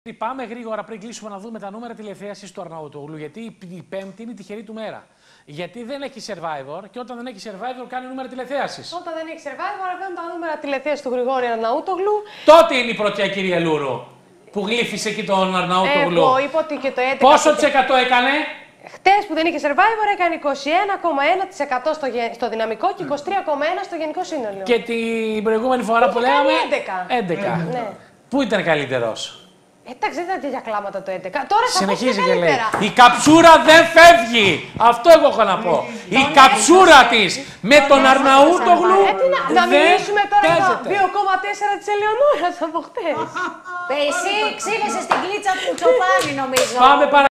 Πάμε γρήγορα πριν κλείσουμε να δούμε τα νούμερα τηλεθέασης του Αρναούτογλου. Γιατί η Πέμπτη είναι η τυχερή του μέρα. Γιατί δεν έχει survivor και όταν δεν έχει survivor κάνει νούμερα τηλεθέασης. Όταν δεν έχει survivor, βγαίνουν τα νούμερα τηλεθέασης του Γρηγόρη Αρναούτογλου. Τότε είναι η πρωτιά, κυρία Λούρου, που γλύφησε εκεί τον Αρναούτογλου. Εγώ είπα ότι και το 11. Πόσο της εκατό έκανε? Χτες που δεν είχε survivor έκανε 21,1% στο δυναμικό και 23,1% στο γενικό σύνολο. Και την προηγούμενη φορά που λέγαμε. 11. Ναι. Πού ήταν καλύτερος? Εντάξει, δεν ήταν τέτοια κλάματα το 11. Τώρα θα συνεχίζει και λέει. Η καψούρα δεν φεύγει. Αυτό εγώ έχω να πω. Η καψούρα της με τον Αρναούτογλου να δεν μιλήσουμε τώρα για το παίζεται. 2,4 της Ελεονόρας από χτες. Εσύ ξύλεσαι στην κλίτσα του Τσοπάνη, νομίζω. Πάμε